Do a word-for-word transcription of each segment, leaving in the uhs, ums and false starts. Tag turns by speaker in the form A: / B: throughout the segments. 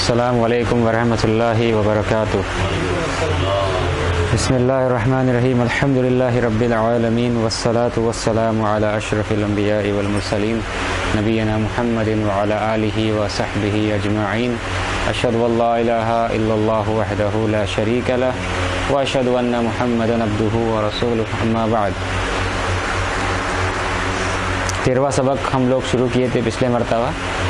A: अस्सलामु अलैकुम वरहमतुल्लाहि वबरकातुह। बिस्मिल्लाहिर्रहमानिर्रहीम। अल्हम्दुलिल्लाहि रब्बिल आलमीन वस्सलातु वस्सलामु अला अशरफिल अंबियाइ वल मुरसलीन नबियना मुहम्मदिन व अला आलिहि व सहबिहि अजमाइन। अशहदु अल्ला इलाहा इल्लल्लाहु वहदहु ला शरीका लह व अशहदु अन्ना मुहम्मदन अब्दुहु व रसूलुहु। अम्मा बाद। तेरहवां सबक हम लोग शुरू किए थे पिछले मरतबा,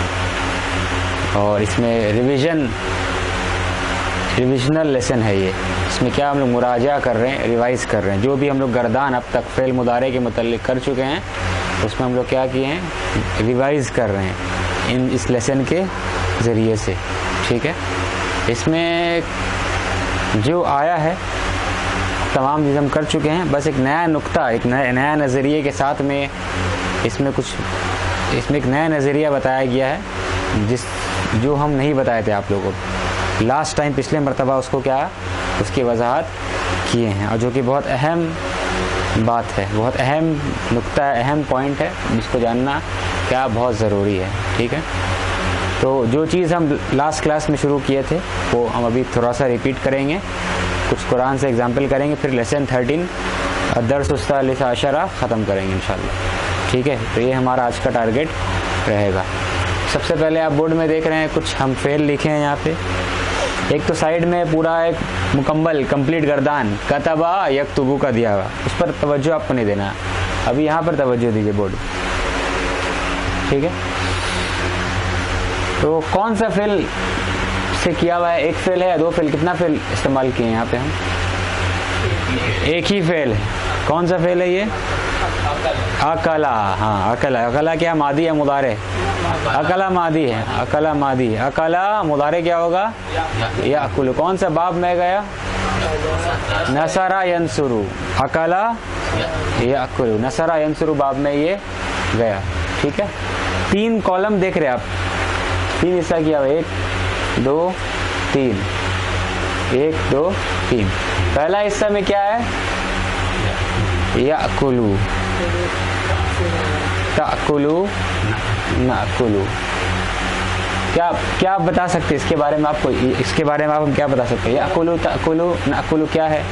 A: और इसमें रिवीजन रिविजनल लेसन है ये। इसमें क्या हम लोग मुराजा कर रहे हैं, रिवाइज कर रहे हैं। जो भी हम लोग गर्दान अब तक फ़ेल मुदारे के मुतल्लिक कर चुके हैं, उसमें हम लोग क्या किए हैं, रिवाइज कर रहे हैं इन इस लेसन के ज़रिए से। ठीक है, इसमें जो आया है तमाम चीज़ हम कर चुके हैं। बस एक नया नुक्ता, एक नया नया नज़रिए के साथ में इसमें कुछ इसमें एक नया नज़रिया बताया गया है, जिस जो हम नहीं बताए थे आप लोगों को लास्ट टाइम, पिछले मरतबा उसको क्या उसकी वजाहत किए हैं, और जो कि बहुत अहम बात है, बहुत अहम नुक्ता है, अहम पॉइंट है, जिसको जानना क्या बहुत ज़रूरी है। ठीक है, तो जो चीज़ हम लास्ट क्लास में शुरू किए थे वो हम अभी थोड़ा सा रिपीट करेंगे, कुछ कुरान से एग्जाम्पल करेंगे, फिर लेसन थर्टीन दर्स उस्तालिस आशरा ख़त्म करेंगे इंशाल्लाह। ठीक है, तो ये हमारा आज का टारगेट रहेगा। सबसे पहले आप बोर्ड में देख रहे हैं कुछ हम फेल लिखे हैं यहाँ पे। एक तो साइड में पूरा एक मुकम्मल कंप्लीट गर्दान कतबा यकतुबू का दिया हुआ, उस पर तवज्जो आपको नहीं देना। अभी यहाँ पर तवज्जो दीजिए बोर्ड। ठीक है, तो कौन सा फेल से किया हुआ है? एक फेल है या दो फेल? कितना फेल इस्तेमाल किए हैं यहाँ पे हम? एक ही फेल है। कौन सा फेल है ये? अकला। हाँ, अकला। अकला क्या मादी है मुदारे? अकला मादी है, अकला मादी है। अकला मुदारे क्या होगा? याकुलु। कौन सा बाब में गया? नसरा यंसुरु। अकला याकुलु, नसरा यंसुरु बाब में ये गया। ठीक है, तीन कॉलम देख रहे हैं आप, तीन हिस्सा किया हुआ, एक दो तीन, एक दो तीन। पहला हिस्सा में क्या है? याकुलु, ताकुलु, नाकुलु। क्या क्या आप बता सकते हैं इसके बारे में? आपको इसके बारे में आप हम क्या बता सकते हैं? याकुलु, ताकुलु, नाकुलु क्या है?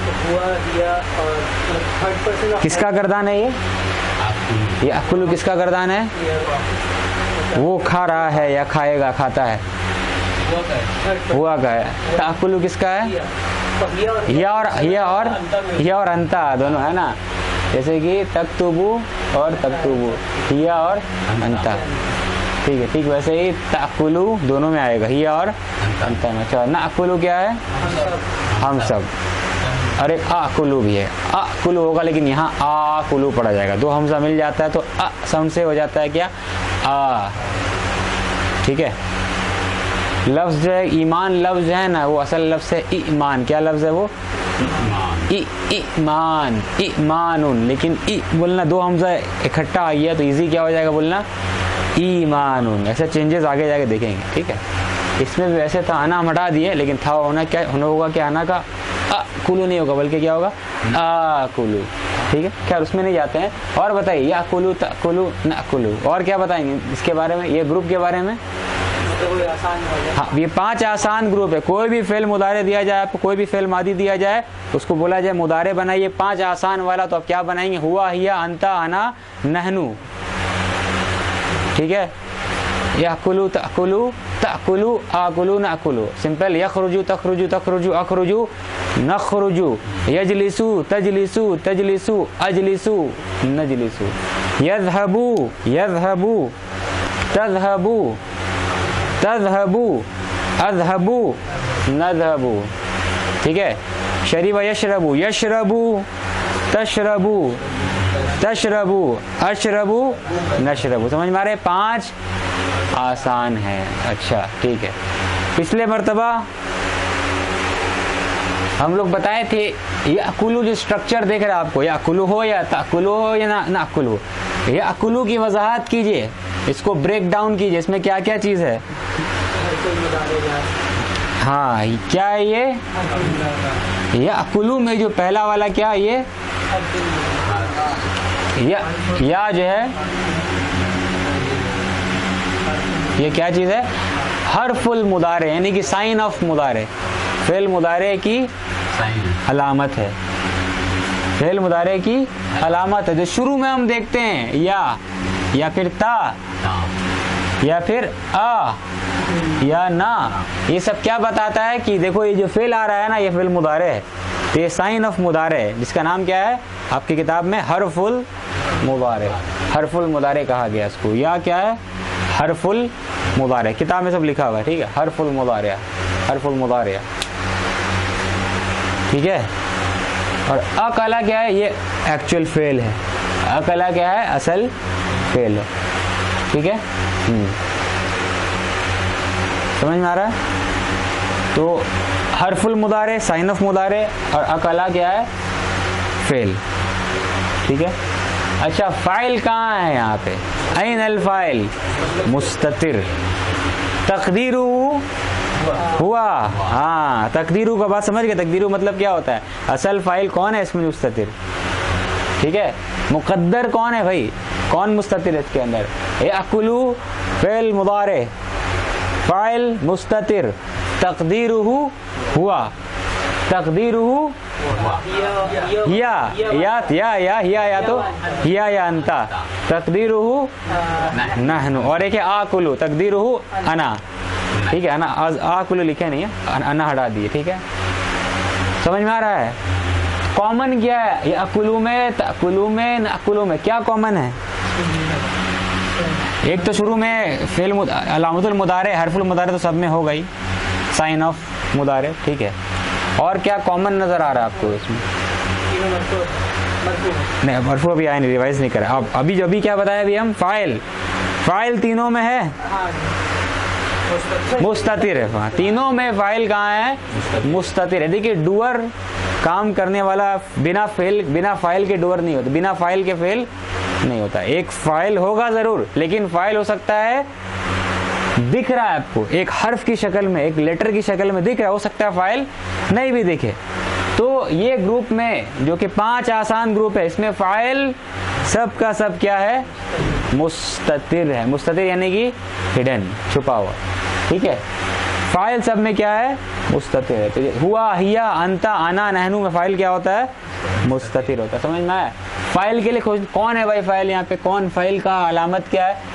A: किसका गर्दान है ये? याकुलु किसका गर्दान है? वो खा रहा है या खाएगा, खाता है, हुआ का है। ताकुलु किसका है? या और या और या और अंता दोनों है ना, जैसे कि तक्तुबु और तक्तुबु, हिया और अंता। ठीक है, ठीक वैसे ही ताकुलु दोनों में आएगा, हिया और अंता में। अच्छा, नाकुलु क्या है? हम सब। और एक आकुलु भी है, आकुलु होगा, लेकिन यहाँ आकुलु पढ़ा जाएगा। दो हमजा मिल जाता है तो अ साउंड से हो जाता है क्या? आ। ठीक है, लफ्ज जो है ईमान, लफ्ज है ना, वो असल लफ्ज है ईमान। क्या लफ्ज है वो? ई ईमान, ईमानुन। लेकिन ई बोलना, दो हमजा इकट्ठा आ गया तो इजी क्या हो जाएगा बोलना? ईमानुन। ऐसे चेंजेस आगे जाके देखेंगे। ठीक है, इसमें भी वैसे था आना हम हटा दिए, लेकिन था होना क्या होना होगा कि आना का आ कुलू नहीं होगा, बल्कि क्या होगा? आ कुलू। ठीक है, क्या उसमें नहीं जाते हैं। और बताइए, या कुलू, ताकुलू, नाकुलू, और क्या बताएंगे इसके बारे में, ये ग्रुप के बारे में? हाँ, ये पांच आसान ग्रुप है। कोई भी फेल मुदारे दिया जाए आपको, कोई भी फेल मादी दिया जाए, उसको बोला जाए मुदारे बनाइए पांच आसान वाला, तो आप क्या बनाएंगे? हुआ, हिया, अंता, अना, नहनु। ठीक है, याकुलु, ताकुलु, ताकुलु, आकुलु, नाकुलु। सिंपल। यखरुजु, तखरुजु, तखरुजु, अखरुजु, नखरुजु। यजलिसु, तजलिसु, तजलिसु, अजलिसु, नजलिसु। यज़हबु, यज़हबु, तज़हबु, तज़हबु, अज़हबु, नज़हबु। ठीक है, शरीब यशरबु, यशरबु, तशरबु, तशरबु, अशरबु, नशरबु। समझ में आ रहे? पांच आसान है। अच्छा, ठीक है। पिछले मर्तबा हम लोग बताए थे, याकुलु जो स्ट्रक्चर देख रहे हैं आपको, याकुलु हो या ताकुलु हो या ना नाकुलु हो, याकुलु की वजाहत कीजिए, इसको ब्रेक डाउन कीजिए, इसमें क्या क्या चीज है? हाँ, क्या है ये? याकुलु में जो पहला वाला क्या है ये? या, या जो है ये क्या चीज है? हरफुल मुदारे यानी कि साइन ऑफ मुदारे, फेल मुदारे की अलामत है, फेल मुदारे की अलामत है। जो शुरू में हम देखते हैं या या फिर ता या फिर आ या ना, ये सब क्या बताता है कि देखो ये जो फेल आ रहा है ना, ये फेल मुदारे है, तो ये साइन ऑफ मुदारे है, जिसका नाम क्या है आपकी किताब में हरफुल मुदारे, हरफुल मुदारे कहा गया इसको। या क्या है हरफुल मुदारे, किताब में सब लिखा हुआ है, ठीक है, हरफुल मुदारे, हरफुल मुदारे, ठीक है। और अकला क्या है, ये एक्चुअल फेल है, अकला क्या है असल फेल है, ठीक है। हम्म समझ में आ रहा है। तो हरफुल मुदारे साइन ऑफ मुदारे और अकला क्या है फेल, ठीक है। अच्छा फाइल कहाँ है यहाँ पे, ऐन अल फाइल मुस्ततिर, तकदीरू हुआ, हाँ तकदीरू का बात समझ गए, तकदीरू मतलब क्या होता है, असल फाइल कौन है इसमें मुस्ततिर, ठीक है। मुकद्दर कौन है भाई, कौन मुस्ततिर है इसके अंदर, याकुलू फेल मुदारे, फाइल मुस्ततिर, तकदीरुहु हुआ, तकदीरुहु या या या या या या तो या या अंता, तकदीरुहु नहनु, और एक है आकुलू, तकदीरुहु अना, ठीक है, अना आकुलू लिखे नहीं है, अना हटा दिए, ठीक है। समझ में आ रहा है। कॉमन क्या है, ये अकुलू में तकुलू में नकुलू में क्या कॉमन है, एक तो शुरू में फेल अलामतुल मुदारे हरफुल मुदारे तो सब में हो गई, साइन ऑफ मुदारे, ठीक है। और क्या कॉमन नजर आ रहा है आपको इसमें, नहीं मरफू अभी आया नहीं, रिवाइज नहीं करा, अब अभी जो अभी क्या बताया अभी हम, फाइल, फाइल तीनों में है मुस्ततिर है, तीनों में फाइल कहाँ है मुस्ततिर है। देखिए डूअर काम करने वाला बिना फेल बिना फाइल के डूअर नहीं होता, बिना फाइल के फेल नहीं होता। एक फाइल होगा जरूर, लेकिन फाइल हो सकता है दिख रहा है आपको एक हर्फ की शक्ल में, एक लेटर की शक्ल में दिख रहा है, हो सकता है फाइल नहीं भी दिखे। तो ये ग्रुप में जो कि पांच आसान ग्रुप है, इसमें फाइल सब का सब क्या है मुस्ततिर है, मुस्ततिर यानी कि हिडन, छुपा हुआ, ठीक है। फाइल सब में क्या है मुस्ततिर है। तो हुआ हिया अंता आना नहनु में फाइल क्या होता है मुस्ततिर होता है। समझ में आया। फाइल के लिए खोज कौन है भाई, फाइल यहाँ पे कौन, फाइल का अलामत क्या है,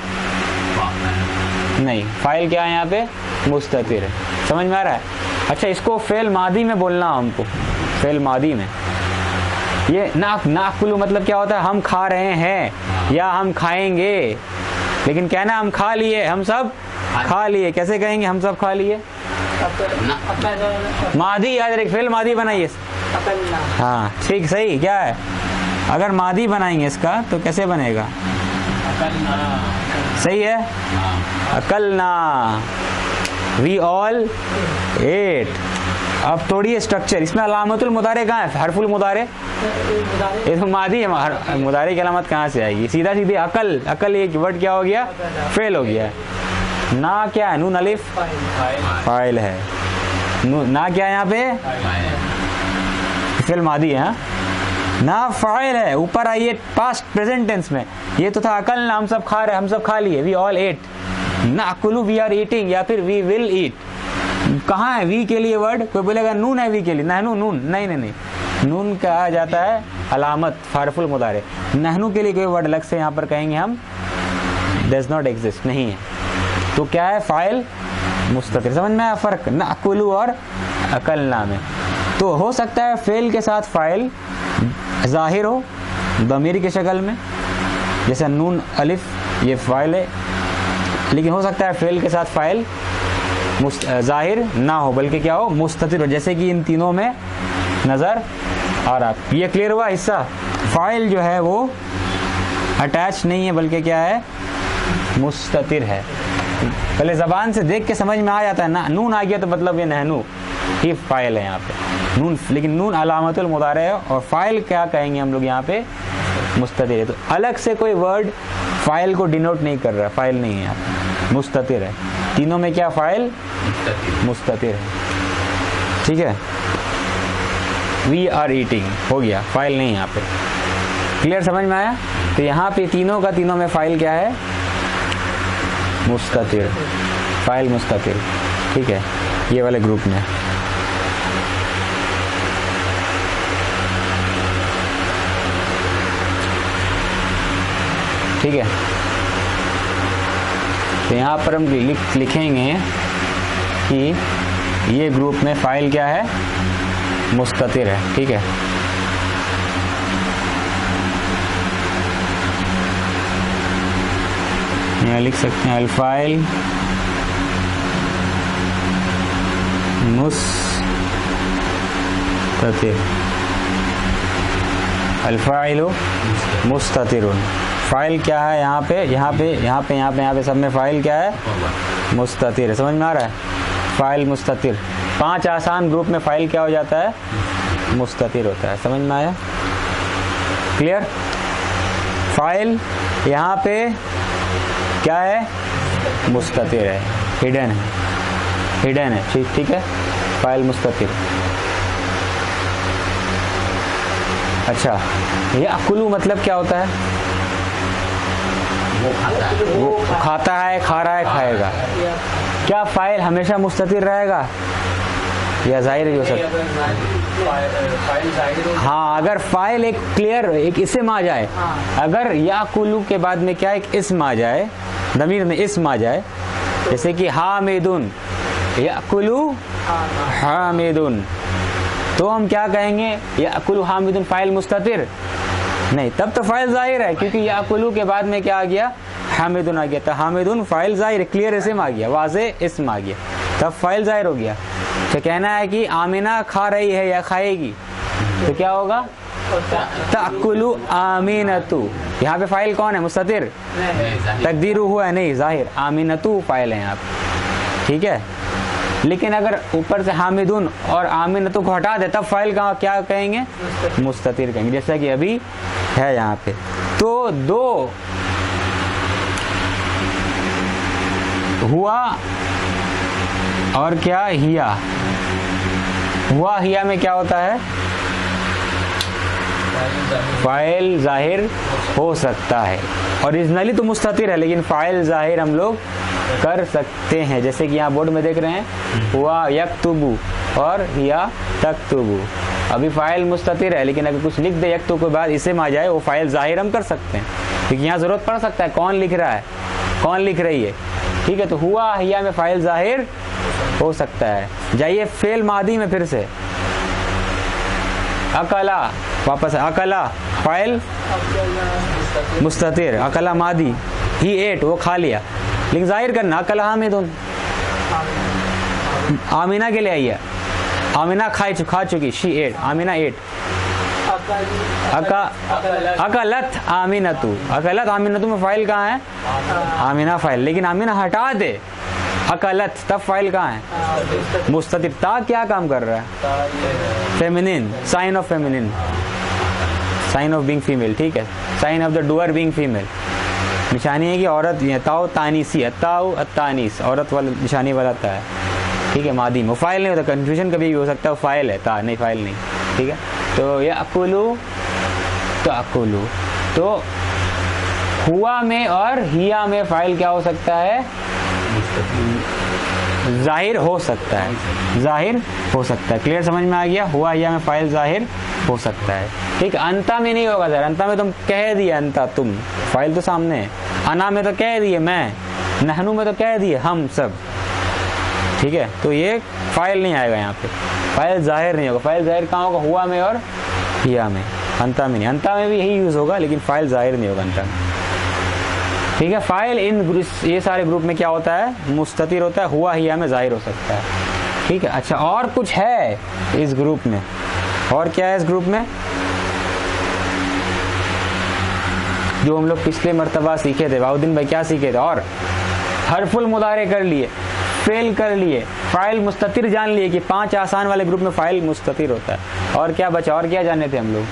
A: नहीं फाइल क्या है यहाँ पे मुस्ततिर है। समझ में आ रहा है। अच्छा इसको फेल मादी में बोलना हमको, फेल मादी में ये नाक नाकुलू मतलब क्या होता है, हम खा रहे हैं या हम खाएंगे, लेकिन कहना हम खा लिए, हम सब खा लिए, कैसे कहेंगे हम सब खा लिए, मादी याद रख, फेल मादी बनाइए। हाँ ठीक सही, क्या है अगर मादी बनाएंगे इसका तो कैसे बनेगा, सही है, अकलना, वी ऑल एट। अब थोड़ी स्ट्रक्चर इसमें अलामतुल मुदारे कहाँ है, हरफुल मुदारे, ये तो मादी है, मुदारे की अलामत कहाँ से आएगी, सीधा सीधे अकल, अकल एक वर्ड क्या हो गया फेल हो गया। ना क्या है, नून अलिफ फाइल है, ना क्या है यहाँ पे फेल मादी है, ना फाइल है। ऊपर आइए पास्ट प्रेजेंट टेंस में, ये तो था अकल ना, हम सब खा रहे, हम सब खा लिए, वी ऑल एट, ना अकुलू वी आर ईटिंग या फिर वी विल ईट। कहाँ है वी के लिए वर्ड, कोई बोलेगा नून है वी के लिए, नहनू नून, नहीं नहीं नहीं, नून कहा जाता है अलामत फारफुल मुदारे, नहनू के लिए कोई वर्ड अलग से यहाँ पर कहेंगे हम डज नॉट एग्जिस्ट, नहीं है। तो क्या है फाइल मुस्ततिर। समझ में आया फर्क ना अकुलू और अकलना में। तो हो सकता है फेल के साथ फाइल जाहिर हो दमीर की शक्ल में, जैसे नून अलिफ ये फाइल है, लेकिन हो सकता है फेल के साथ फाइल जाहिर ना हो बल्कि क्या हो मुस्ततिर हो, जैसे कि इन तीनों में नजर आ रहा। ये क्लियर हुआ हिस्सा। फाइल जो है वो अटैच नहीं है बल्कि क्या है मुस्ततिर है। पहले जबान से देख के समझ में आ जाता है ना, नून आ गया तो मतलब ये नहनू ही फाइल है यहाँ पे नून, लेकिन नून अलामतुल मुदारे है और फाइल क्या कहेंगे हम लोग यहाँ पे मुस्ततिर है। तो अलग से कोई वर्ड फाइल को डिनोट नहीं कर रहा, फाइल नहीं है यहाँ पे, मुस्ततिर है। तीनों में क्या फाइल मुस्ततिर है, ठीक है। वी आर ईटिंग हो गया, फाइल नहीं यहाँ पे, क्लियर समझ में आया। तो यहाँ पे तीनों का तीनों में फाइल क्या है मुस्ततिर, फ़ाइल मुस्ततिर, ठीक है, ये वाले ग्रुप में। ठीक है, तो यहाँ पर हम लिख लिखेंगे कि ये ग्रुप में फ़ाइल क्या है, मुस्ततिर है। ठीक है, यहाँ लिख सकते हैं अल-फ़ाइल मुस्ततिर, अल-फ़ाइल मुस्ततिरुन। फ़ाइल क्या है यहाँ पे, यहाँ पे यहाँ पे यहाँ पे यहाँ पे सब में फ़ाइल क्या है, मुस्ततिर है। समझ में आ रहा है, फ़ाइल मुस्ततिर। पांच आसान ग्रुप में फ़ाइल क्या हो जाता है, मुस्ततिर होता है। समझ में आया, क्लियर। फ़ाइल यहाँ पे क्या है, मुस्ततिर है, हिडन है, हिडन है। ठीक ठीक है, फ़ाइल मुस्ततिर। अच्छा, ये अकुलू मतलब क्या होता है,
B: वो खाता है,
A: वो खाता है, खा रहा है, खाएगा। क्या फ़ाइल हमेशा मुस्ततिर रहेगा या जाहिर ही हो सकता है? हाँ, अगर फ़ाइल एक क्लियर एक इसम आ जाए, अगर याकुलू के बाद में क्या एक इसम आ जाए, ज़मीर में इसम आ जाए, जैसे कि हामिदुन, याकुलू हामिदुन, तो हम क्या कहेंगे, याकुलू हामिदुन फ़ाइल मुस्ततिर नहीं, तब तो फ़ाइल जाहिर है, क्योंकि याकुलू के बाद में क्या आ गया, हामिदुन आ गया। तो हामिदुन फ़ाइल जाहिर, क्लियर इसम आ गया, वाज़े इसम आ गया, तब फ़ाइल जाहिर हो गया। तो कहना है कि आमिना खा रही है या खाएगी, तो क्या होगा, ताकुलु आमिनतु। यहाँ पे फ़ाइल कौन है, मुस्ततिर, तकदीरु हुआ है नहीं, जाहिर, आमिनतु फ़ाइल है यहाँ पे। ठीक है, लेकिन अगर ऊपर से हामिदुन और आमिनतु को हटा दे, तब फ़ाइल का क्या कहेंगे, मुस्ततिर कहेंगे, जैसा कि अभी है यहाँ पे। तो दो हुआ और क्या, हिया। हुआ हिया में क्या होता है, फ़ाइल जाहिर हो सकता है। ओरिजिनली तो मुस्ततिर है, लेकिन फ़ाइल जाहिर हम लोग कर सकते हैं, जैसे कि यहाँ बोर्ड में देख रहे हैं, हुआ यक्तुबु और हिया तक्तुबु। अभी फ़ाइल मुस्ततिर है, लेकिन अगर कुछ लिख दे यक्तुबु के बाद इसे आ जाए, वो फ़ाइल जाहिर हम कर सकते हैं, क्योंकि यहाँ ज़रूरत पड़ सकता है कौन लिख रहा है, कौन लिख रही है। ठीक है, तो हुआ हिया में फ़ाइल जाहिर हो सकता है। जाइए फेल मादी में फिर से, अकला, वापस अकला फ़ाइल मुस्ततिर, अकला मादी, ही एट, वो खा लिया, लेकिन जाहिर करना अकला हामिदुन। आमिना के लिए आई है, आमिना खाई खा चुकी, शी एट, आमिना एट। अका अकलत आमिनतु, अकलत आमिनतु में फ़ाइल कहाँ है, आमिना फ़ाइल, लेकिन आमिना हटा दे, अकलत, तब फ़ाइल कहाँ है, मुस्ततिर। ता क्या काम कर रहा है, feminine, sign of feminine, sign of being female. ठीक है, sign of the doer being female, निशानी है कि औरत, ताओ तानीसी, अताओ अतानीस, औरत वाला निशानी वाला ता है। ठीक है, मादी में फ़ाइल नहीं होता, कंफ्यूजन कभी भी हो सकता है, फ़ाइल है, ता नहीं, फ़ाइल नहीं। ठीक है, तो ये अकुलू, तो अकुलू, तो हुआ में और हिया में फ़ाइल क्या हो सकता है, जाहिर हो सकता है, जाहिर हो सकता है। क्लियर, समझ में आ गया, हुआ हिया में फ़ाइल जाहिर हो सकता है। ठीक, अंता में नहीं होगा सर, अंता में तुम कह दिए, अंता तुम, फ़ाइल तो सामने है। अना में तो कह दिए मैं, नहनु में तो कह दिए हम सब। ठीक है, तो ये फ़ाइल नहीं आएगा यहाँ पे, फ़ाइल जाहिर नहीं होगा। फ़ाइल जाहिर कहाँ होगा, हुआ में और हिया में, अंता में नहीं। अंता में भी यही यूज़ होगा, लेकिन फ़ाइल जाहिर नहीं होगा अंता में। ठीक है, फ़ाइल इन ये सारे ग्रुप में क्या होता है, मुस्ततिर होता है, हुआ हिया में जाहिर हो सकता है। ठीक है, अच्छा और कुछ है इस ग्रुप में, और क्या है इस ग्रुप में, जो हम लोग पिछले मर्तबा सीखे थे, बाउद्दीन भाई क्या सीखे थे, और हरफुल मुदारे कर लिए, फेल कर लिए, फ़ाइल मुस्ततिर जान लिए कि पांच आसान वाले ग्रुप में फ़ाइल मुस्ततिर होता है। और क्या बचा, और क्या जाने थे हम लोग,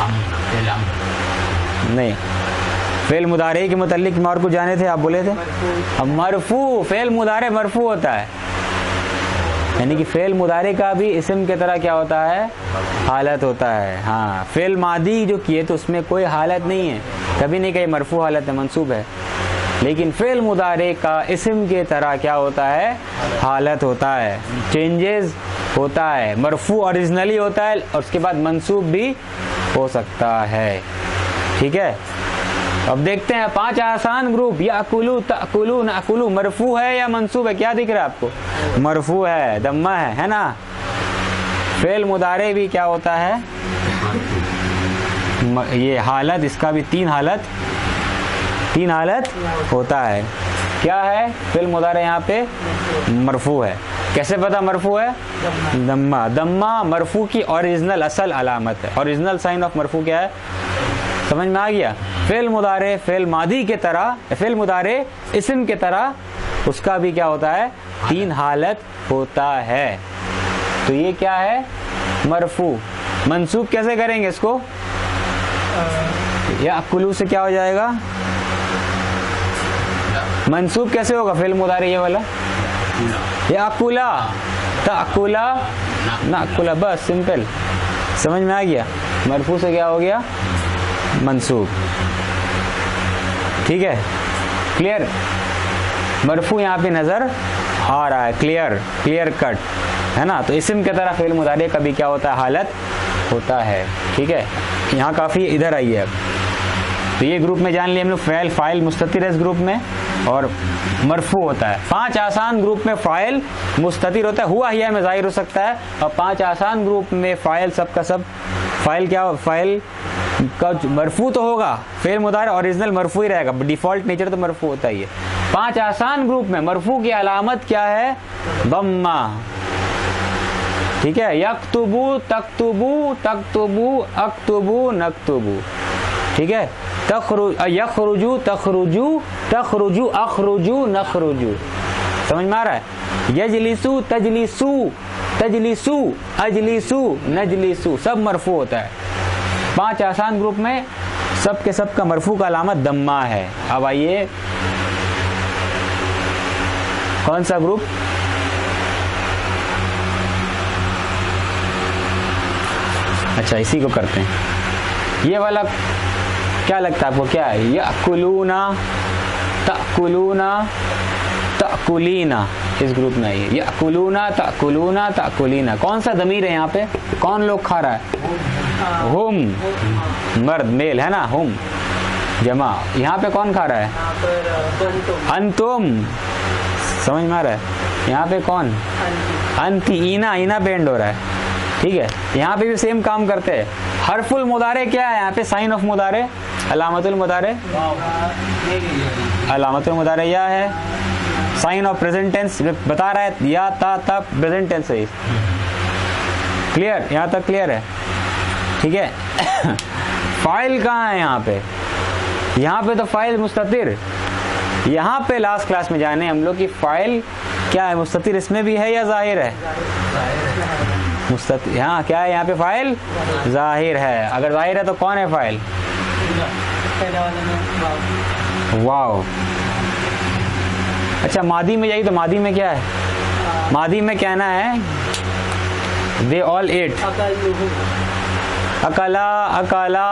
A: नहीं, फेल मुदारे के मुतालिक में और कुछ जाने थे, आप बोले थे। अब मरफू, फेल मुदारे मरफू होता है, यानी कि फेल मुदारे का भी इस्म की तरह क्या होता है, हालत होता है। हाँ, फेल मादी जो किए तो उसमें कोई हालत नहीं है, कभी नहीं कही मरफू हालत है, मंसूब है। लेकिन फेल मुदारे का इस्म के तरह क्या होता है, हालत होता है, चेंजेस होता है। मरफू ओरिजिनली होता है और उसके बाद मंसूब भी हो सकता है। ठीक है, अब देखते हैं पांच आसान ग्रुप। याकुलू, ताकुलू, नाकुलू, मरफू है या मंसूब है? क्या दिख रहा है आपको? मरफू है, दम्मा है, है ना। फेल मुदारे भी क्या होता है, ये हालत, इसका भी तीन हालत तीन हालत होता है। क्या है? फेल मुदारे यहाँ पे मरफू है। कैसे पता मरफू है? दम्मा। दम्मा मरफू की ओरिजिनल असल अलामत है। ओरिजिनल साइन ऑफ मरफू क्या है? समझ में आ गया। फेल मुदारे फेल मादी के तरह, फेल मुदारे इस्म के तरह, उसका भी क्या होता है, तीन हालत होता है। तो ये क्या है, मरफू। मंसूब कैसे करेंगे इसको? या कुलू से क्या हो जाएगा? मंसूब कैसे होगा फेल मुदारे ये वाला? या अकुला, ताकुला, नाकुला, बस सिंपल। समझ में आ गया। मरफू से क्या हो गया, मंसूब। ठीक है, क्लियर। मरफू यहाँ पे नजर आ रहा है, क्लियर क्लियर कट, है ना। तो इस्म की तरह फेल मुदारे का भी क्या होता है, हालत होता है। ठीक है, यहाँ काफी इधर आई है। तो ये ग्रुप में जान लिया हम लोग, फ़ैल, फाइल, मुस्ततिर इस ग्रुप में, और मरफू होता है। पांच आसान ग्रुप में फाइल मुस्ततिर होता है, हुआ हिया में जाहिर हो सकता है। और पांच आसान ग्रुप में फाइल सब का सब, फाइल क्या, फाइल का मरफू तो होगा, फेल मुदारे ओरिजिनल मरफू ही रहेगा, डिफॉल्ट नेचर तो मरफू होता ही है। पांच आसान ग्रुप में मरफू की अलामत क्या है, दम्मा। ठीक है, यक्तुबू, तक्तुबू, तक्तुबू, अक्तुबू, नक्तुबू। ठीक है, यखरुजू, तखरुजू, तखरुजू, अखरुजू, नखरुजू। समझ में आ रहा है। यजलिसू, तजलिसू, तजलिसू, अजलिसू, नजलिसू, सब मरफू होता है। पांच आसान ग्रुप में सब के सब का मरफू का अलामत दम्मा है। अब आइए कौन सा ग्रुप, अच्छा इसी को करते हैं। ये वाला क्या लगता है आपको, क्या है? याकुलूना, ताकुलूना, ताकुलीना, इस ग्रुप में आइए। याकुलूना, ताकुलूना, ताकुलीना, कौन सा दमीर है यहाँ पे, कौन लोग खा रहा है? हुम, मर्द, मेल है ना, हुम। जमा, यहाँ पे कौन खा रहा है? अंतुम। समझ में आ रहा है। यहाँ पे कौन? अंति, ईना, ईना पे एंड हो रहा है। ठीक है, यहाँ पे भी सेम काम करते हैं। हरफुल मुदारे क्या है यहाँ पे, साइन ऑफ मुदारे, अलामतुल मुदारे, अलामतुल मुदारे या है, साइन ऑफ प्रेजेंट टेंस बता रहा है, या ता ता प्रेजेंट टेंस है। क्लियर, यहाँ तक क्लियर है। ठीक है। फाइल कहाँ है यहाँ पे? यहाँ पे तो फाइल मुस्ततिर। यहाँ पे लास्ट क्लास में जाने हम लोग की फाइल क्या है, मुस्ततिर इसमें भी है या जाहिर है? मुस्ततिर, हाँ क्या है यहाँ पे, फाइल जाहिर है। अगर जाहिर है तो कौन है फाइल? वाओ। अच्छा मादी में जाइए, तो मादी में क्या है? मादी में कहना है दे ऑल एट, अकला, अकला,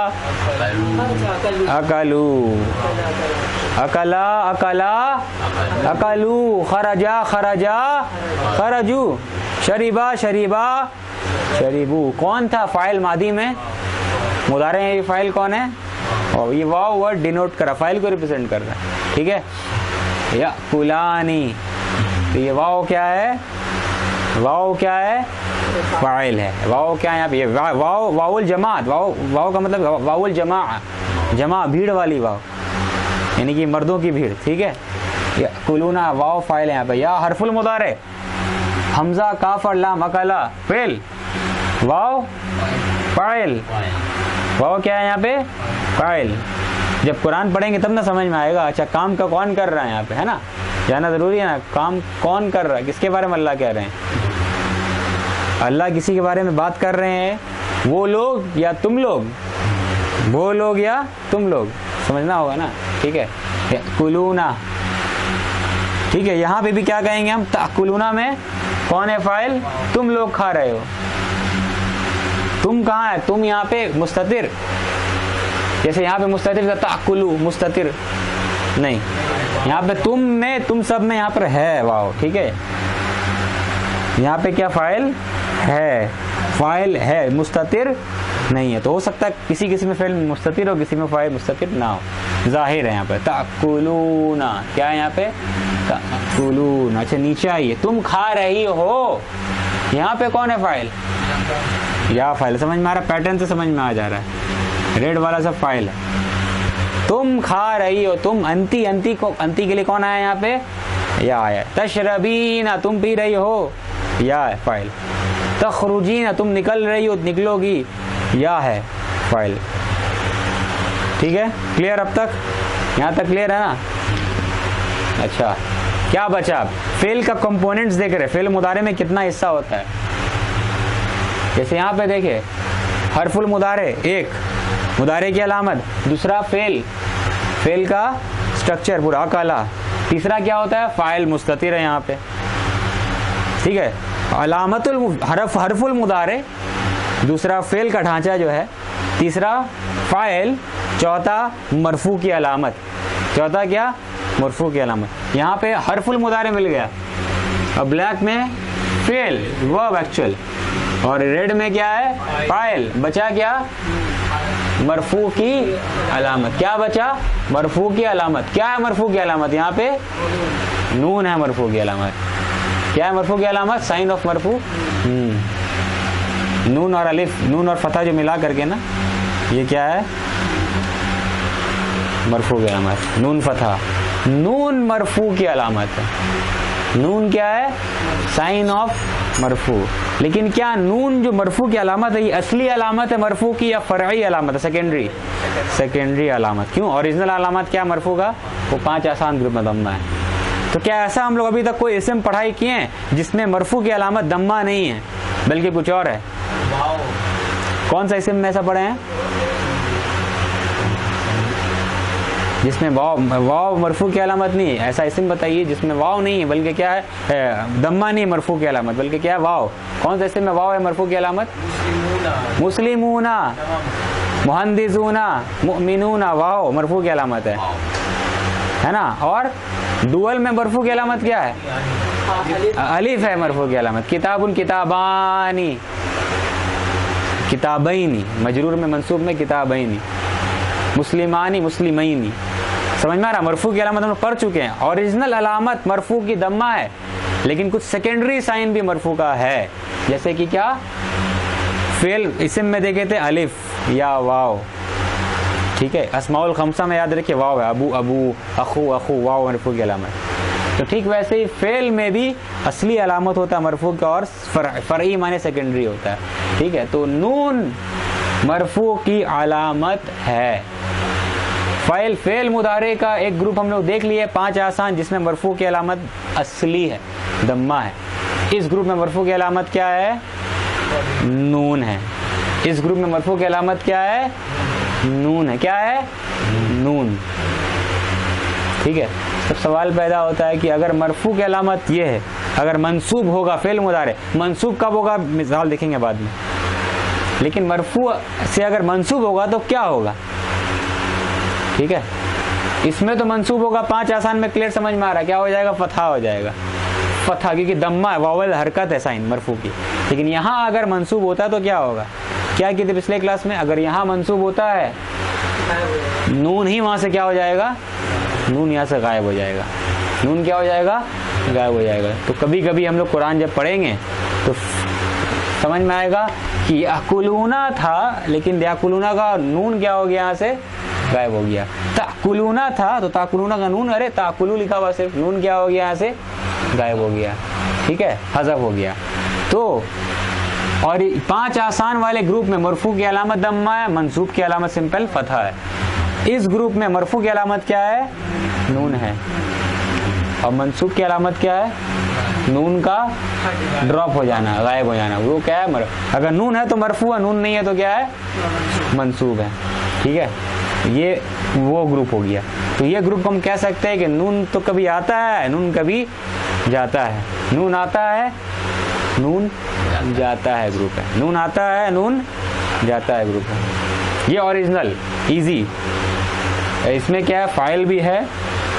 A: अकलू, अकला, अकला, अकलू, खरजा, खरजा, खरजू, शरीबा, शरीबा, शरीबू। कौन था फाइल मादी में? मुदारे में ये फाइल कौन है? और ये वाव वर्ड डिनोट करा, फाइल को रिप्रेजेंट कर रहा है। ठीक है, या कुलानी, तो ये वाव क्या है? वाव क्या है? फाइल है। वाव क्या है यहाँ पे? वाव, वाउल जमात, वाव, वाव का मतलब वाउल जमा, जमा भीड़ वाली वाव, यानी कि मर्दों की भीड़। ठीक है, या कुलूना, वाव फाइल है यहाँ पे। या हरफुल मुदारे, हमजा, काफ और लाम, अकला, फेल, वाव फाइल, वाव क्या है यहाँ पे? फाइल। जब कुरान पढ़ेंगे तब ना समझ में आएगा, अच्छा काम का कौन कर रहा है यहाँ पे, है ना, जानना जरूरी है ना, काम कौन कर रहा है, किसके बारे में अल्लाह कह रहे हैं? अल्लाह किसी के बारे में बात कर रहे हैं, वो लोग या तुम लोग, वो लोग या तुम लोग, समझना होगा ना। ठीक है, कुलूना। ठीक है, यहाँ पे भी क्या कहेंगे हम? ताकुलूना में कौन है फाइल? तुम लोग खा रहे हो। तुम कहाँ है? तुम यहाँ पे मुस्ततिर, जैसे यहाँ पे मुस्ततिर था, ताकुलू मुस्ततिर, नहीं, यहाँ पे तुम में, तुम सब में यहाँ पर है वाव, ठीक है। यहाँ पे क्या फाइल है, फाइल है, मुस्ततिर नहीं है। तो हो सकता है किसी किसी में फाइल मुस्ततिर हो, किसी में फाइल मुस्ततिर ना हो, जाहिर है यहाँ पे। ताकुलूना क्या है यहाँ पे, ताकुलूना। अच्छा नीचे आइए, तुम खा रही हो, यहाँ पे कौन है फाइल, या फाइल। समझ में आ रहा, पैटर्न से समझ में आ जा रहा है, रेड वाला सब फाइल है। तुम खा रही हो, तुम अंती, अंती को, अंती के लिए कौन आया यहाँ पे, या आया। तशरबीना तुम पी रही हो, या है फाइल। तखरुजीना तुम निकल रही हो, निकलोगी, या है फाइल। ठीक है, क्लियर अब तक, यहाँ तक क्लियर है ना। अच्छा क्या बचा, फेल का कंपोनेंट्स देख रहे, फेल मुदारे में कितना हिस्सा होता है। जैसे यहाँ पे देखिए, हरफुल मुदारे एक, मुदारे की अलामत, दूसरा फेल, फेल का स्ट्रक्चर पूरा अकाला, तीसरा क्या होता है, फाइल मुस्ततिर है यहाँ पे। ठीक है, अलामतुल हरफ, हरफुल मुदारे, दूसरा फेल का ढांचा जो है, तीसरा फाइल, चौथा मरफू की अलामत, चौथा क्या, मरफू की अलामत। यहाँ पे हरफुल मुदारे मिल गया, अब ब्लैक में फेल वर्ब एक्चुअल, और रेड में क्या है, फाइल। बचा क्या, मरफू की अलामत। क्या बचा, मरफू की अलामत। क्या है मरफू की अलामत, यहाँ पे नून है मरफू की अलामत। क्या है मरफू की अलामत, साइन ऑफ मरफू, नून और अलिफ, नून और फतह जो मिला करके ना, ये क्या है, मरफू की अलामत, नून फतह, नून मरफू की अलामत है। नून क्या है, साइन ऑफ मरफू। लेकिन क्या नून जो मरफू की अलामत है, ये असली अलामत है मरफू की, या फरई अलामत है, सेकेंडरी, सेकेंडरी अलामत। क्यों, ओरिजिनल अलामत क्या मरफू का, वो पांच आसान ग्रुप में दम्मा है। तो क्या ऐसा हम लोग अभी तक कोई इसम पढ़ाई किए हैं जिसमें मरफू की अलामत दम्मा नहीं है बल्कि कुछ और है? कौन सा इसम में ऐसा पढ़े हैं जिसमें वाव, वाव मरफू की अलामत नहीं है? ऐसा इसम बताइए जिसमें वाव नहीं है बल्कि क्या है, दम्मा नहीं मरफू की अलामत बल्कि क्या है, वाव। कौन सा इसम में वाव है मरफू की अलामत? मुस्लिमूना, मुहंदिसूना, मुमिनूना, वाव मरफू की अलामत है, है ना। और डुअल में मरफू की अलामत क्या है, अलिफ है मरफू की अलामत। किताबुन, किताबानी, किताबैनी, मजरूर में मंसूब में किताबैनी। मुस्लिमानी, मुस्लिमैनी। समझ में आ रहा, मरफू की अलामत हम लोग पढ़ चुके हैं। ओरिजिनल अलामत मरफू की दम्मा है, लेकिन कुछ सेकेंडरी साइन भी मरफू का है, जैसे कि क्या, फेल इसम में देखे थे अलिफ या वाव। ठीक है, अस्माउल खमसा में याद रखिए वाव है, अबू अबू, अखू अखू, वाव मरफू की अलामत। तो ठीक वैसे ही फेल में भी असली अलामत होता है मरफू का, और फरई माने सेकेंडरी होता है। ठीक है, तो नून मरफू की अलामत है। फाइल फेल मुदारे का एक ग्रुप हम लोग देख लिए, पांच आसान, जिसमें मरफू की अलामत असली है, दम्मा है। इस ग्रुप में मरफू की अलामत क्या है, नून है। इस ग्रुप में मरफू की अलामत क्या है, नून है। क्या है, नून। ठीक है, तब सवाल पैदा होता है कि अगर मरफू की अलामत ये है, अगर मंसूब होगा फेल मुदारे, मंसूब कब होगा मिसाल देखेंगे बाद में, लेकिन मरफू से अगर मंसूब होगा तो क्या होगा? ठीक है, इसमें तो मंसूब होगा, पांच आसान में क्लियर समझ में आ रहा है, क्या हो जाएगा, फतहा हो जाएगा, फतहा, क्योंकि दम्मा वावल हरकत है साइन मरफू की। लेकिन यहाँ अगर मंसूब होता तो क्या होगा, क्या किए थे पिछले क्लास में, अगर यहाँ मंसूब होता है नून ही वहां से क्या हो जाएगा, नून यहाँ से गायब हो जाएगा, नून क्या हो जाएगा, गायब हो जाएगा। तो कभी कभी हम लोग कुरान जब पढ़ेंगे तो समझ में आएगा कि याकुलूना था, लेकिन याकुलूना का नून क्या हो गया, यहाँ से गायब हो गया। ताकुलूना था तो ताकुलूना का नून, अरे ताकुलू लिखा हुआ सिर्फ, नून क्या हो गया, यहाँ से गायब हो गया। ठीक है, हज़फ हो गया। तो और पांच आसान वाले ग्रुप में मरफू की अलामत दम्मा है, मंसूब की अलामत सिंपल फतहा है। इस ग्रुप में मरफू की अलामत क्या है, नून है, और मंसूब की अलामत क्या है, नून का ड्रॉप हो जाना, गायब हो जाना। वो क्या है, मर अगर नून है तो मरफू है, नून नहीं है तो क्या है, मंसूब है। ठीक है, ये वो ग्रुप हो गया। तो ये ग्रुप हम कह सकते हैं कि नून तो कभी आता है, नून कभी जाता है, नून आता है, नून जाता है ग्रुप है, नून आता है, नून जाता है ग्रुप है। ये ओरिजिनल इजी, इसमें क्या है, फाइल भी है,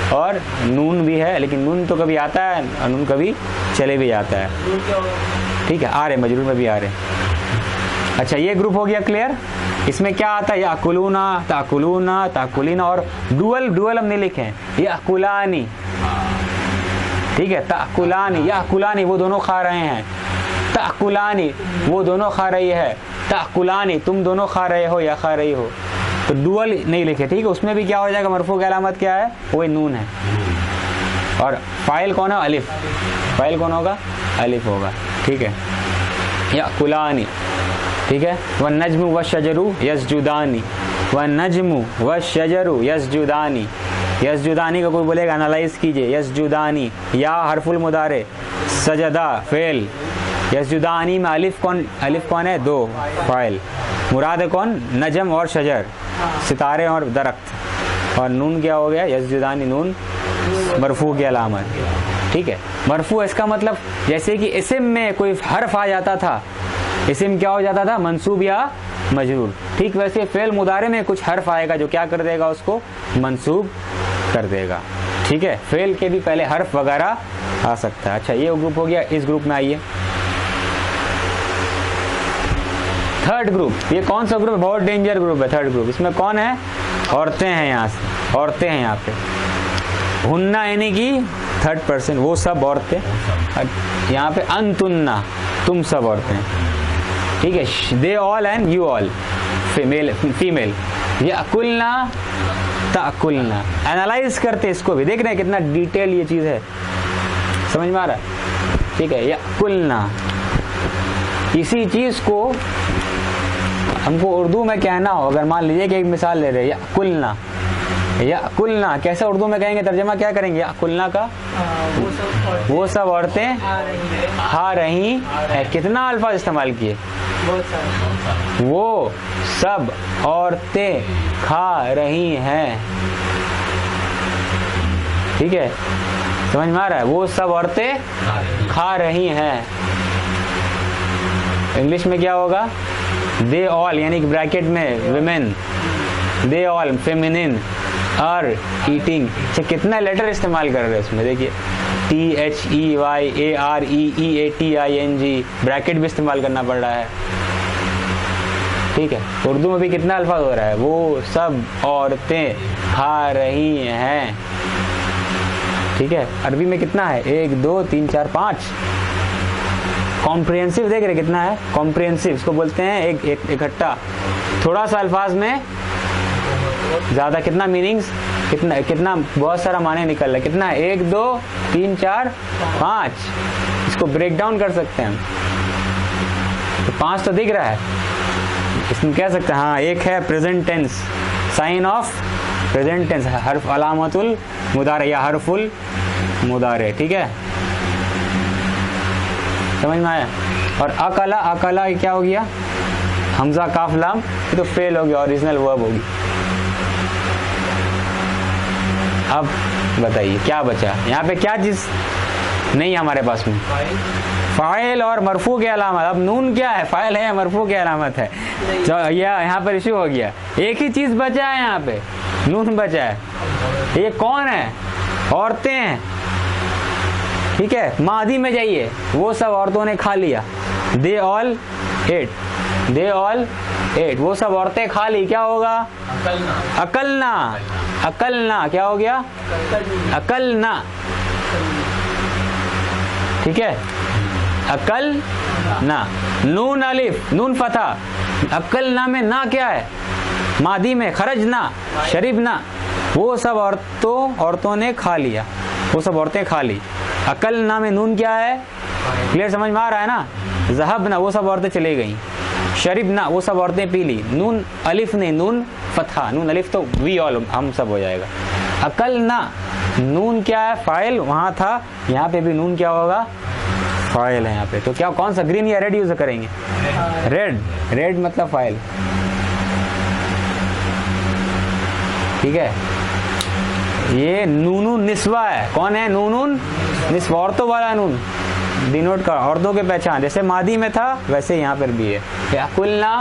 A: और नून भी है, लेकिन नून तो कभी आता है और नून कभी चले भी जाता है। ठीक है, आ रहे मजरूर में भी आ रहे। अच्छा, ये ग्रुप हो गया क्लियर। इसमें क्या आता है, याकुलूना, ताकुलूना, ताकुलीना, और डुअल डुअल हमने लिखे हैं, याकुलानी। ठीक है, ताकुलानी, याकुलानी वो दोनों खा रहे हैं, ताकुलानी वो दोनों खा रही है, ताकुलानी तुम दोनों खा रहे हो या खा रही हो। तो डुअल नहीं लिखे। ठीक है, उसमें भी क्या हो जाएगा, मरफू की अलामत क्या है, वो नून है। और फाइल कौन है, अलिफ। फाइल कौन होगा, अलिफ होगा। ठीक है, याकुलानी। ठीक है, व नज्मु व शजरु यस्जुदानी, व नज्मु व शजरु यस्जुदानी। यस्जुदानी का कोई बोलेगा एनालाइज कीजिए, यस्जुदानी, या हरफुल मुदारे, सजदा फेल, यस्जुदानी में अलिफ कौन, अलिफ कौन है, दो, फाइल। मुराद है कौन, नजम और शजर, सितारे और दरख्त। और नून क्या हो गया, यस्जुदानी नून मरफू की अलामत। ठीक है, मरफू इसका मतलब जैसे कि इस्म में कोई हर्फ आ जाता था, इस्म क्या हो जाता था, मंसूब या मजरूर। ठीक वैसे फेल मुदारे में कुछ हर्फ आएगा जो क्या कर देगा, उसको मंसूब कर देगा। ठीक है, फेल के भी पहले हर्फ वगैरह आ सकता है। अच्छा, ये ग्रुप हो गया। इस ग्रुप में आइए थर्ड ग्रुप। ये कौन सा ग्रुप है, बहुत डेंजर ग्रुप है थर्ड ग्रुप। इसमें कौन है, औरतें हैं। यहाँ से औरतें हैं यहाँ पे, हुन्ना यानी कि थर्ड पर्सन, वो सब औरतें। यहाँ पे अंतुन्ना, तुम सब औरतें। ठीक है, they all and you all, female female. याकुलना, ताकुलना। एनालाइज करते इसको भी, देख रहे हैं कितना डिटेल ये चीज है, समझ में आ रहा है। ठीक है, याकुलना, इसी चीज को हमको उर्दू में कहना हो, अगर मान लीजिए कि एक मिसाल ले रहे हैं, याकुलना, याकुलना कैसे उर्दू में कहेंगे, तर्जमा क्या करेंगे याकुलना का, वो सब औरतें खा रही है। कितना अल्फाज इस्तेमाल किए, वो सब औरतें खा रही हैं। ठीक है, समझ में आ रहा है, वो सब औरतें खा रही हैं। इंग्लिश में क्या होगा, दे ऑल, यानी कि ब्रैकेट में women, they all feminine are eating. अच्छा, कितना लेटर इस्तेमाल कर रहे हैं इसमें, देखिए T H E Y A R E E A T I N G, bracket भी इस्तेमाल करना पड़ रहा है। ठीक है, उर्दू में भी कितना अल्फाज हो रहा है, वो सब औरतें खा रही हैं। ठीक है, अरबी में कितना है, एक दो तीन चार पाँच। कॉम्प्रिहेंसिव देख रहे कितना है, कॉम्प्रिहेंसिव इसको बोलते हैं एक एक इकट्ठा, थोड़ा सा अल्फाज में ज्यादा कितना मीनिंग्स, कितना कितना बहुत सारा माने निकल रहा है। कितना है, एक दो तीन चार पाँच। इसको ब्रेक डाउन कर सकते हैं हम, तो पाँच तो दिख रहा है, इसमें कह सकते हैं हाँ एक है present tense, sign of present tense, हर्फ अलामतुल मुदारे या हरफुल मुदारे। ठीक है, समझ में आया। और अकला, अकला क्या हो गया, हमजा काफ लाम, ये तो फेल हो गया, ओरिजिनल वर्ब होगी। अब बताइए क्या बचा यहाँ पे, क्या चीज नहीं हमारे पास में, फाइल और मरफू की अलामत। अब नून क्या है, फाइल है, मरफू की अलामत है, तो यह यहाँ पर इशू हो गया। एक ही चीज बचा है यहाँ पे, नून बचा है। ये कौन है, औरतें हैं। ठीक है, मादी में जाइए, वो सब औरतों ने खा लिया, they all ate, they all ate, वो सब औरतें खा ली, क्या होगा, अकलना, अकलना, अकलना क्या हो गया, अकलना। ठीक है, अकल ना, नून अलिफ, नून फता, अकलना में ना क्या है, मादी में खरज ना, शरीब ना, वो सब औरतों औरतों ने खा लिया, वो सब औरतें खा ली। अकल ना में नून क्या है, क्लियर समझ में आ रहा है ना, ज़हब ना, वो सब औरतें चली गई, शरीब ना, वो सब औरतें पी ली, नून अलिफ नहीं, नून फतहा, नून अलिफ तो वी ऑल हम सब हो जाएगा। अकल ना, नून क्या है, फाइल वहां था, यहाँ पे भी नून क्या होगा, फाइल है यहाँ पे। तो क्या कौन सा, ग्रीन या रेड यूज करेंगे, रेड, रेड मतलब फाइल। ठीक है, ये नूनू निस्वा है, कौन है, नूनून निस्वा, औरतों वाला नून, डिनोट का औरतों के पहचान, जैसे मादी में था वैसे यहाँ पर भी है। याकुलना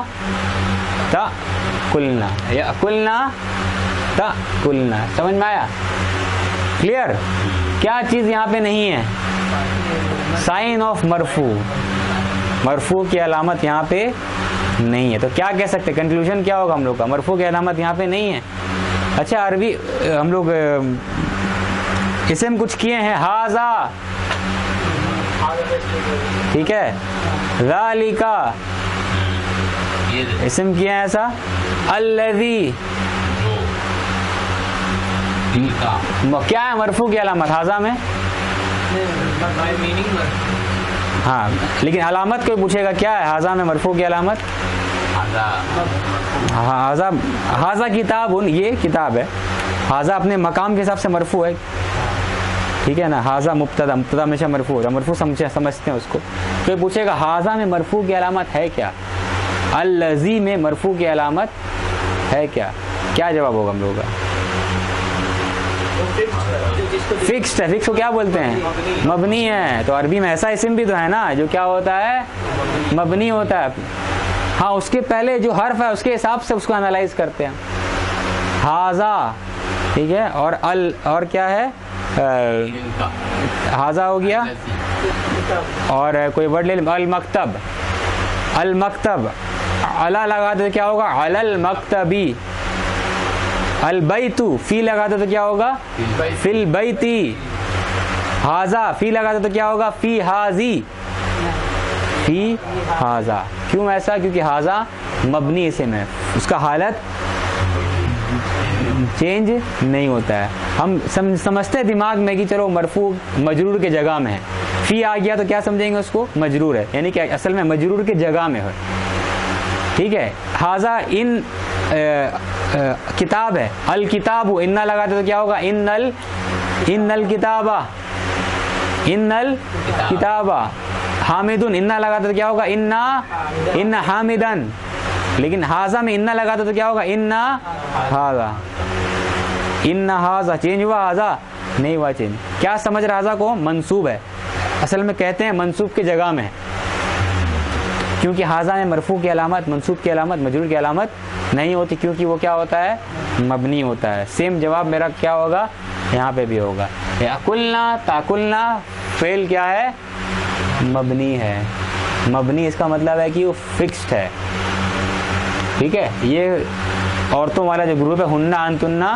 A: ताकुलना, याकुलना ताकुलना, समझ में आया। क्लियर? क्या चीज यहाँ पे नहीं है? साइन ऑफ मरफू, मरफू की अलामत यहाँ पे नहीं है। तो क्या कह सकते, कंक्लूजन क्या होगा हम लोग का? मरफू की अलामत यहाँ पे नहीं है। अच्छा, अरबी हम लोग इसम कुछ किए हैं, हाजा, ठीक है, ज़ालिका इसम किए हैं ऐसा, अल्लज़ी क्या है मरफू की अलामत हाजा में? हाँ, लेकिन अलामत कोई पूछेगा क्या है हाजा में मरफू की अलामत? हाजा, हाजा किताब, ये किताब है, हाजा अपने मकाम के हिसाब से मरफू है, ठीक है ना। हाजा मुब्तदा, मुब्तदा हमेशा मरफू होता है, मरफू समझे समझते हैं उसको। कोई पूछेगा हाजा में मरफू की अलामत है क्या, अल्लज़ी में मरफू की अलामत है क्या? क्या जवाब होगा हम लोगों का? फिक्स्ड है। फिक्स को क्या बोलते हैं? मबनी है। तो अरबी में ऐसा इस्म भी तो है ना जो क्या होता है? मबनी होता है। हाँ, उसके पहले जो हर्फ है उसके हिसाब से उसको एनालाइज करते हैं। हाजा, ठीक है, और अल, और क्या है? आ, हाजा हो गया, और कोई वर्ड ले, अल मकतब, अल मकतब, अला लगा दो तो क्या होगा? अलल मकतबी। अल बैतु, फी लगा दो तो क्या होगा? फिल बैती। हाजा, फी लगा दो तो क्या होगा? फी हाजी, फी हाजा। क्यों ऐसा? क्योंकि हाजा मबनी इस्म है, उसका हालत चेंज नहीं होता है। हम सम, समझते हैं दिमाग में कि चलो मरफू मजरूर के जगह में है, फी आ गया तो क्या समझेंगे उसको? मजरूर है, यानी कि असल में मजरूर के जगह में है, ठीक है। हाजा इन आ, आ, किताब है, अल किताबु, इन्ना लगा दो तो क्या होगा? इन्नल, इन्नल किताबा, इन्नल किताबा। हामिदुन, इन्ना लगा दो तो क्या होगा? इन्ना, इन्ना हामिदन। लेकिन हाजा में इन्ना लगा दो तो क्या होगा? इन्ना हाजा, इन्ना हाजा। चेंज हुआ हाजा? नहीं हुआ चेंज। क्या समझ रहा? हाजा को मंसूब है, असल में कहते हैं मंसूब की जगह में, क्योंकि हाजा में मरफू की अलामत, मंसूब की अलामत, मजरूर की अलामत नहीं होती, क्योंकि वो क्या होता है? मबनी होता है। सेम जवाब मेरा क्या होगा? यहाँ पे भी होगा। याकुलना, ताकुलना, फेल क्या है? मबनी है। मबनी इसका मतलब है कि वो फिक्स्ड है, ठीक है। ये औरतों वाला जो ग्रुप है, हुन्ना अंतुन्ना,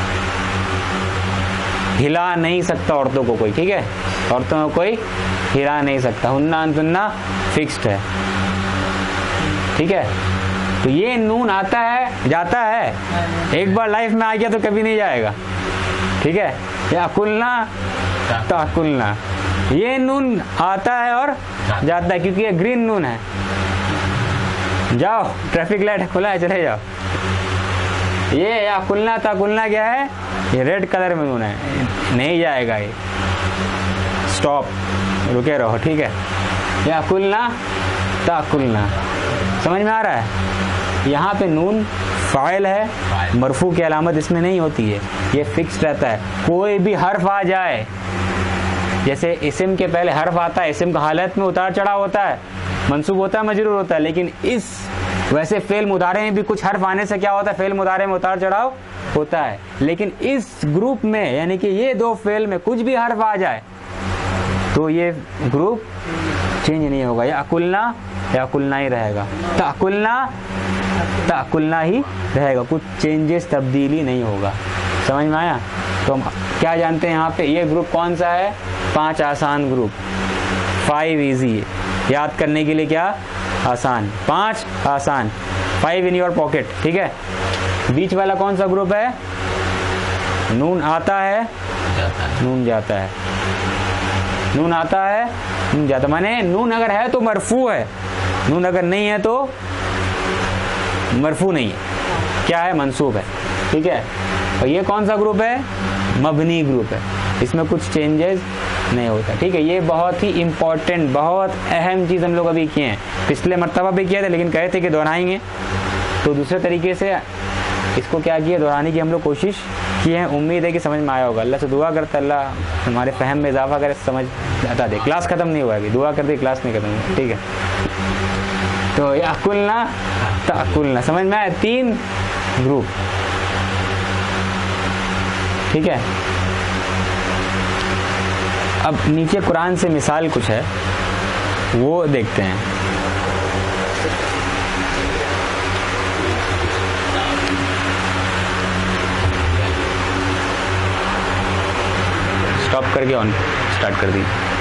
A: हिला नहीं सकता औरतों को कोई, ठीक है, औरतों को कोई हिला नहीं सकता। हुन्ना अंतुन्ना फिक्स्ड है, ठीक है। तो ये नून आता है जाता है, एक बार लाइफ में आ गया तो कभी नहीं जाएगा, ठीक है। या कुलना ताकुलना, ये नून आता है और जाता है, क्योंकि ये ग्रीन नून है। जाओ, ट्रैफिक लाइट खुला है, चले जाओ। ये या कुलना ताकुलना क्या है? ये रेड कलर में नून है, नहीं जाएगा ये, स्टॉप, रुके रहो, ठीक है। या कुलना ताकुलना, समझ में आ रहा है? यहाँ पे नून फाइल है, मरफू की अलामत इसमें नहीं होती है, ये फिक्स रहता है। कोई भी हर्फ आ जाए, जैसे इस्म के पहले हर्फ आता है, इस्म का हालत में उतार चढ़ाव होता है, मंसूब होता है, मजरूर होता है। लेकिन इस वैसे फेल मुदारे में भी कुछ हर्फ आने से क्या होता है? फेल मुदारे में उतार चढ़ाव होता है। लेकिन इस ग्रुप में, यानी कि ये दो फेल में कुछ भी हर्फ आ जाए तो ये ग्रुप चेंज नहीं होगा, या अकुलना या अकुलना ही रहेगा, ताकुलना ताकुलना ही रहेगा, कुछ चेंजेस तब्दीली नहीं होगा। समझ में आया? तो हम क्या जानते हैं यहाँ पे? ये ग्रुप कौन सा है? पांच आसान ग्रुप, फाइव इजी, याद करने के लिए क्या आसान, पांच आसान, फाइव इन योर पॉकेट, ठीक है। बीच वाला कौन सा ग्रुप है? नून आता है, नून जाता है, नून आता है, नून जाता, माने नून अगर है तो मरफू है, नून अगर नहीं है तो मरफू नहीं है, क्या है? मंसूब है, ठीक है। और ये कौन सा ग्रुप है? मबनी ग्रुप है, इसमें कुछ चेंजेस नहीं होता, ठीक है। ये बहुत ही इंपॉर्टेंट, बहुत अहम चीज़ हम लोग अभी किए हैं, पिछले मरतबा भी किया था, लेकिन कहे थे कि दोहराएंगे, तो दूसरे तरीके से इसको क्या किया, दोहराने की हम लोग कोशिश की है। उम्मीद है कि समझ में आया होगा। अल्लाह से दुआ करता अल्लाह हमारे फहम में इजाफा करे, समझ आता दे। क्लास खत्म नहीं हुआ अभी, दुआ करते क्लास नहीं खत्म हुआ, ठीक है। तो याकुलना ताकुलना, समझ में आया? तीन ग्रुप, ठीक है। अब नीचे कुरान से मिसाल कुछ है, वो देखते हैं। स्टॉप करके ऑन स्टार्ट कर दी।